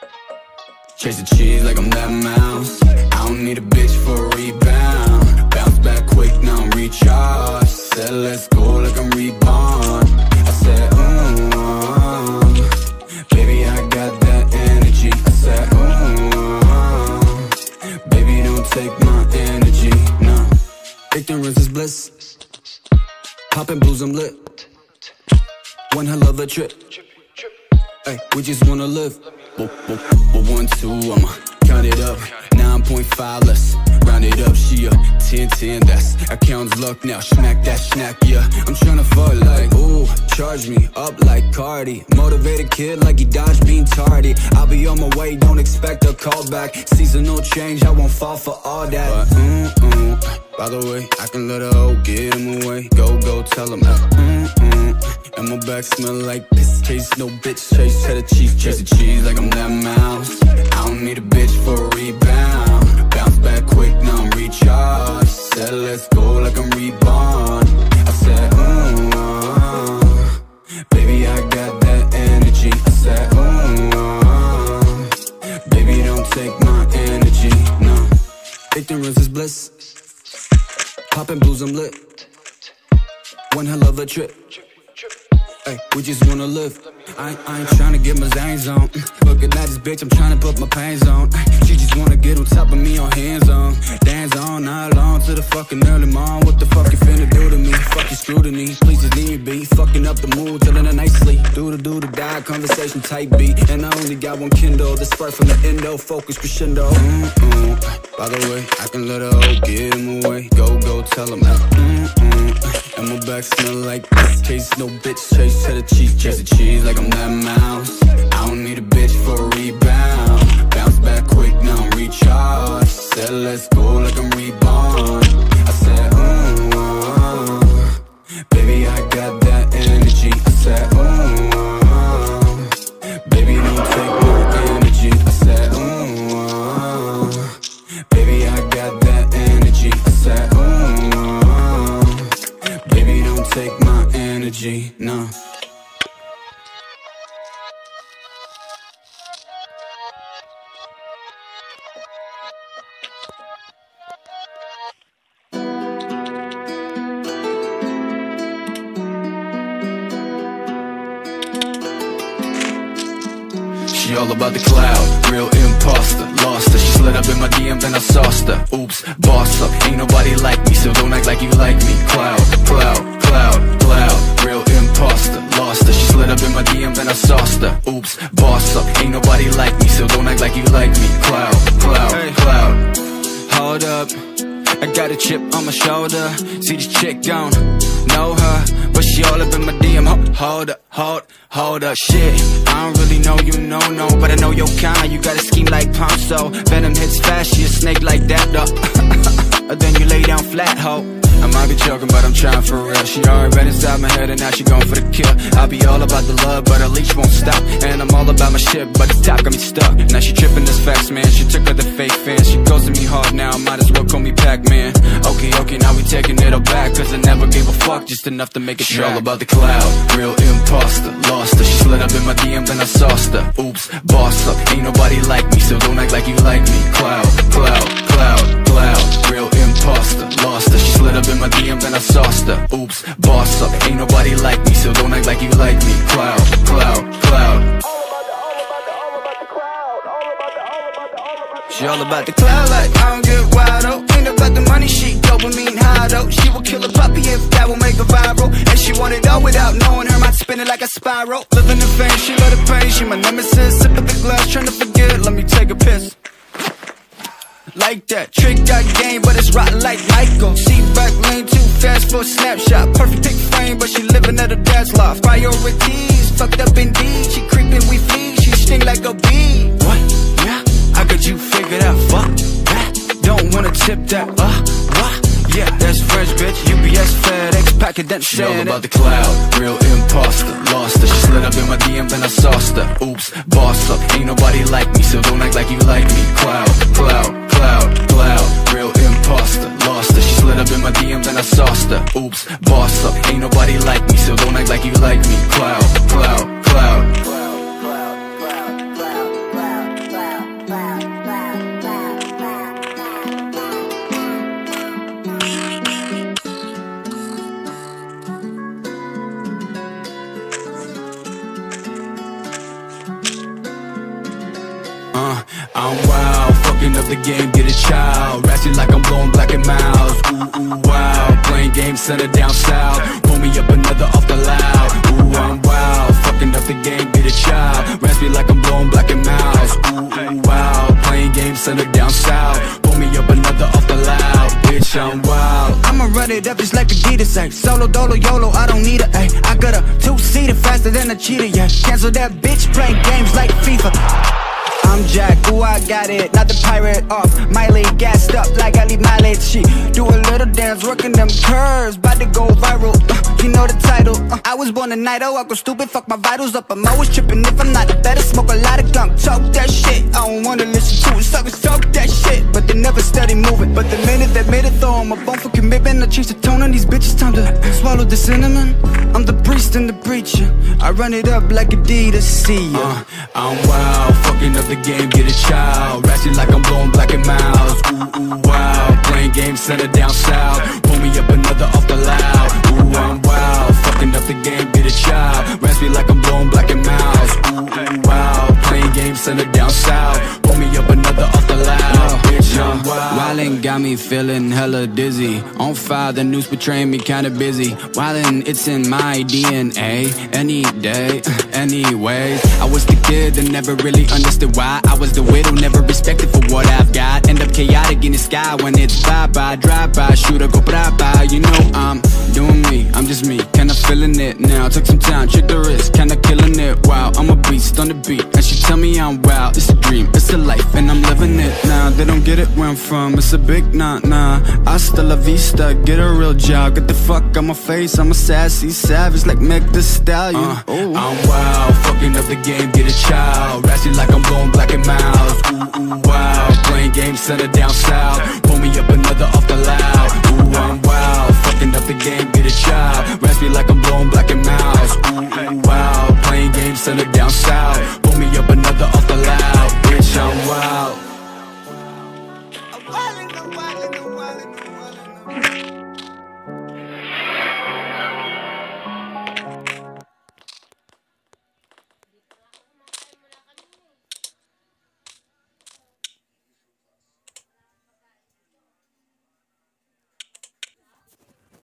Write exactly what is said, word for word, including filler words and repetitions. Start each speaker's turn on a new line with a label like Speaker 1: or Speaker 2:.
Speaker 1: Chasing cheese like I'm that mouse. I don't need a bitch for a rebound. Bounce back quick, now I'm recharged. Said let's go like I'm reborn. I said, ooh, uh, baby, I got that energy. I said, ooh, uh, baby, don't take my energy, no. Ignorance is bliss. Poppin' blues, I'm lit. One hell of a trip. Ay, we just wanna live. But, but, but one, two, I'ma count it up. Nine point five, let's round it up. She a ten, ten, that's account's luck now. Smack that snack, yeah. I'm tryna fuck like, ooh, charge me up like Cardi. Motivated kid like he dodged being tardy. I'll be on my way, don't expect a call back. Seasonal change, I won't fall for all that. But, mm, mm, by the way, I can let her hoe get him away. Go, go, tell him, uh, mm, mm. And my back smell like piss. Chase no bitch, chase cheddar cheese. Chasing cheese like I'm that mouse. I don't need a bitch for a rebound. Bounce back quick, now I'm recharged. Said let's go like I'm reborn. I said, ooh, uh, baby, I got that energy. I said, ooh, uh, baby, don't take my energy, no. Ignorance is bliss. Poppin' blues, I'm lit. One hell of a trip. Ay, we just wanna live. I ain't, I ain't tryna get my zangs on. Looking at this bitch, I'm tryna put my pains on. She just wanna get on top of me on hands on. Dance on night long to the fucking early morn. What the fuck you finna do to me? Fucking scrutiny, please just leave me be. Fucking up the mood, telling her nicely. Do the do the die, conversation type beat. And I only got one Kindle, the spark from the endo. Focus crescendo. Mm -mm. By the way, I can let her hoe get him away. Go, go, tell him that. Mm -mm. And my back smell like piss. Chase no bitch, chase cheddar cheese. Chasing cheese like I'm that mouse. I don't need a bitch for a rebound. Bounce back quick, now I'm recharged. Said let's go like I'm reborn. I said, ooh, uh, baby, I got that energy. I said, ooh, uh, baby, don't take my energy. I said, ooh, uh, baby, I got that energy. I said, ooh, uh, baby, don't take my energy, no. She all about the cloud, real imposter. Lost her, she slid up in my D M, then I sauced her. Oops, boss up, ain't nobody like me, so don't act like you like me. Cloud, cloud, cloud, cloud, real imposter. Lost her, she slid up in my D M, then I sauced her. Oops, boss up, ain't nobody like me, so don't act like you like me. Cloud, cloud, hey. Cloud. Hold up, I got a chip on my shoulder. See this chick don't know her, but she all up in my D M. Hold up, hold, hold up, shit. I don't really know you, no, no, but I know your kind. You got a scheme like Ponzo. Venom hits fast, she a snake like that, though. Then you lay down flat, ho. I might be joking, but I'm trying for real. She already been inside my head and now she going for the kill. I'll be all about the love, but her leash won't stop. And I'm all about my shit, but the top got me stuck. Now she tripping this facts, man. She took her the fake fans. She goes to me hard now, might as well call me Pac-Man. Okay, okay, now we taking it all back, cause I never gave a fuck, just enough to make it track. She all about the cloud, real imposter. Lost her, she slid up in my D M, then I sauced her. Oops, boss up, ain't nobody like me, so don't act like you like me. Cloud, cloud, cloud, cloud, real imposter. Lost her, she slid up in my D M, then I sauced her. Oops, boss up, ain't nobody like me, so don't act like you like me. Cloud, cloud, cloud. She all about the cloud like I don't get wild, oh. Ain't about the money, she dopamine high, though. She will kill a puppy if that will make her viral. And she want it all without knowing her mind spinning like a spiral. Living in fame, she love the pain, she my nemesis. Sip of the glass, trying to forget, let me take a piss. Like that, trick got game, but it's rotten like Michael. Seat back lane too fast for a snapshot. Perfect pick frame, but she living at her dad's loft. Priorities, fucked up indeed. She creeping, we flee, she sting like a bee. What? Yeah, how could you figure that? Fuck that, don't wanna tip that, uh, what? Yeah, that's French, bitch, U P S, FedEx, packet that shit. She all about the cloud, real imposter. Lost her, she slid up in my D M, then I sauced her. Oops, boss up, ain't nobody like me, so don't act like you like me. Cloud, cloud, cloud, cloud, real imposter. Lost her, she slid up in my D M, then I sauced her. Oops, boss up, ain't nobody like me, so don't act like you like me. Cloud, cloud, cloud. game, get a child. Ratchet like I'm blowing Black and Miles. Ooh, ooh, wow. Playing games, center down south. Pull me up another off the loud. Ooh, I'm wild. Fucking up the game, get a child. Raspy like I'm blowing Black and Miles. Ooh, ooh, wow. Playing games, center down south. Pull me up another off the loud. Bitch, I'm wild.
Speaker 2: I'ma run it up just like Adidas, ayy. Solo, dolo, YOLO, I don't need a, ayy. I got a two-seater faster than a cheetah, yeah. Cancel that bitch, playing games like FIFA. I'm Jack, ooh, I got it, not the pirate off. Miley gassed up like I leave mileage. She do a little dance, working them curves, bout to go viral. Uh, you know the title. Uh, I was born a night, oh, I go stupid, fuck my vitals up. I'm always tripping if I'm not the better. Smoke a lot of gunk, talk that shit. I don't wanna listen to it, suckers talk that shit, but they never steady moving. But the minute that made it, throw on my bone for commitment. I change the tone on these bitches, time to swallow the cinnamon. I'm the priest and the preacher. I run it up like Adidas, see ya.
Speaker 1: Uh, I'm wild, fucking up the game, get a child. Ratchet like I'm blowing Black and Miles. Ooh, ooh, wow. Playing games, center down south. Pull me up another off the loud. Ooh, I'm wild. Fucking up the game, get a child. Raspy like I'm blowing Black and Miles. Ooh, ooh, wow. Playing games, center down south. Pull me up another off the loud. Bitch, I'm wild.
Speaker 2: Wildin' got me feeling hella dizzy. On fire, the news betraying me kinda busy. Wildin', it's in my D N A. Any day, anyways. I was the kid that never really understood why. I was the widow, never respected for what I've got. End up chaotic in the sky when it's bye-bye. Drive-by, shooter, go bye-bye. You know I'm doing me, I'm just me. Kinda feeling it now. Took some time, check the wrist, kinda killing it. Wow, I'm a beast on the beat. And she tell me I'm wild. It's a dream, it's a life, and I'm living it now. They don't get it where I'm from, it's a big nah-nah. Hasta la vista, get a real job. Get the fuck on my face, I'm a sassy savage like Meg Thee Stallion.
Speaker 1: uh, I'm wild, fucking up the game, get a child. Ratchet like I'm blowing Black and Miles. Ooh, ooh, wow. Playing games, center down south. Pull me up another off the loud.